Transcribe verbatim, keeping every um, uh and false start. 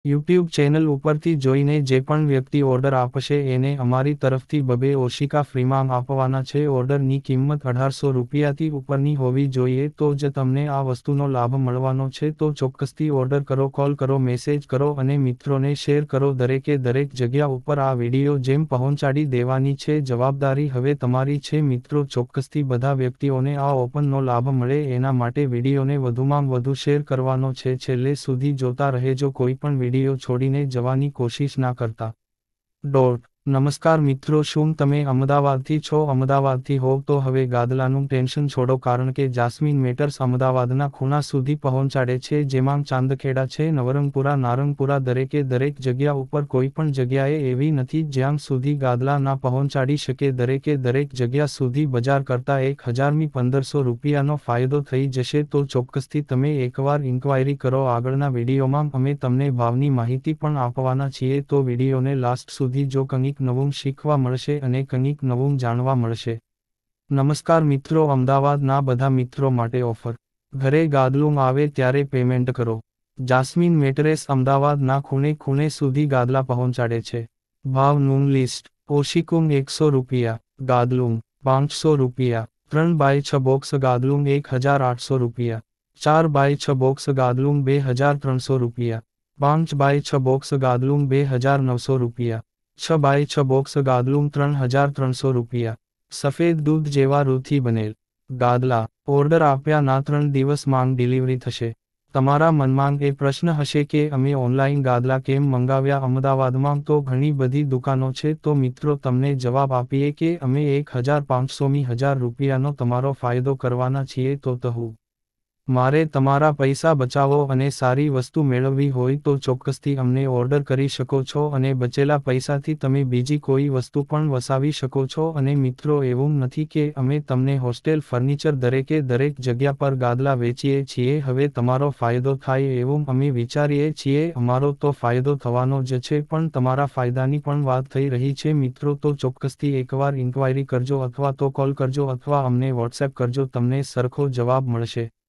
YouTube channel ઉપરથી જોઈને જે પણ વ્યક્તિ ઓર્ડર આપશે એને અમારી તરફથી બબે ઓશિકા ફ્રીમાં આપવાના છે. ઓર્ડરની કિંમત અઢારસો રૂપિયાથી ઉપરની હોવી જોઈએ તો જ તમને આ વસ્તુનો લાભ મળવાનો છે. તો ચોક્કસથી ઓર્ડર કરો, કોલ કરો, મેસેજ કરો અને મિત્રોને શેર કરો. દરેકે દરેક જગ્યા ઉપર આ વિડીયો જેમ પહોંચાડી દેવાની છે. જવાબદારી હવે તમારી છે મિત્રો. ચોક્કસથી બધા વ્યક્તિઓને આ ઓફરનો લાભ મળે એના માટે વિડીયોને વધુમાં વધુ શેર કરવાનો છે. છેલ્લે સુધી જોતા રહેજો, કોઈ પણ વિડીયો છોડીને જવાની કોશિશ ના કરતા. ડોટ નમસ્કાર મિત્રો, શું તમે અમદાવાદથી છો? અમદાવાદથી હોવ તો હવે ગાદલાનું ટેન્શન છોડો, કારણ કે જાસ્મીન મેટર્સ અમદાવાદના ખૂણા સુધી પહોંચાડે છે. જેમાં ચાંદખેડા છે, નવરંગપુરા, નારંગપુરા, દરેકે દરેક જગ્યા ઉપર કોઈ પણ જગ્યાએ એવી નથી જ્યાં સુધી ગાદલા ના પહોંચાડી શકે. દરેકે દરેક જગ્યા સુધી બજાર કરતાં એક હજારમી પંદરસો રૂપિયાનો ફાયદો થઈ જશે. તો ચોક્કસથી તમે એકવાર ઇન્ક્વાયરી કરો. આગળના વિડીયોમાં અમે તમને ભાવની માહિતી પણ આપવાના છીએ, તો વિડીયોને લાસ્ટ સુધી જો કંઈક નવું શીખવા મળશે અને કંઈક નવું જાણવા મળશે. નમસ્કાર મિત્રો, અમદાવાદના બધા મિત્રો માટે ઓફર. ઘરે ગાદલું આવે ત્યારે પેમેન્ટ કરો. જાસ્મીન મેટરેસ અમદાવાદના ખૂણે ખૂણે સુધી ગાદલા પહોંચાડે છે. ભાવનું લિસ્ટ: ઓશિકું એકસો રૂપિયા, ગાદલું પાંચસો રૂપિયા, ત્રણ બાય છ બોક્સ ગાદલું એક હજાર આઠસો રૂપિયા, ચાર બાય છ બોક્સ ગાદલું બે હજાર ત્રણસો રૂપિયા, પાંચ બાય છ બોક્સ ગાદલું બે હજાર નવસો રૂપિયા, છ બાય છ બોક્સ ગાદલું ત્રણ હજાર ત્રણસો રૂપિયા. સફેદ દૂધ જેવા રૂથી બનેલ ગાદલા ઓર્ડર આપ્યા ના ત્રણ દિવસમાં ડિલિવરી થશે. તમારા મનમાં એ પ્રશ્ન હશે કે અમે ઓનલાઈન ગાદલા કેમ મંગાવ્યા? અમદાવાદમાં તો ઘણી બધી દુકાનો છે. તો મિત્રો તમને જવાબ આપીએ કે અમે એક હજાર પાંચસોમી હજાર રૂપિયાનો તમારો ફાયદો કરવાના છીએ. તો તહું મારે તમારા પૈસા બચાવો અને સારી વસ્તુ મેળવવી હોય તો ચોક્કસથી અમને ઓર્ડર કરી શકો છો અને બચેલા પૈસાથી તમે બીજી કોઈ વસ્તુ પણ વસાવી શકો છો. અને મિત્રો, એવું નથી કે અમે તમને હોસ્ટેલ ફર્નિચર દરેકે દરેક જગ્યા પર ગાદલા વેચીએ છીએ. હવે તમારો ફાયદો થાય એવું અમે વિચારીએ છીએ. અમારો તો ફાયદો થવાનો જ છે, પણ તમારા ફાયદાની પણ વાત થઈ રહી છે મિત્રો. તો ચોક્કસથી એકવાર ઇન્ક્વાયરી કરજો અથવા તો કોલ કરજો અથવા અમને વોટ્સએપ કરજો, તમને સરખો જવાબ મળશે.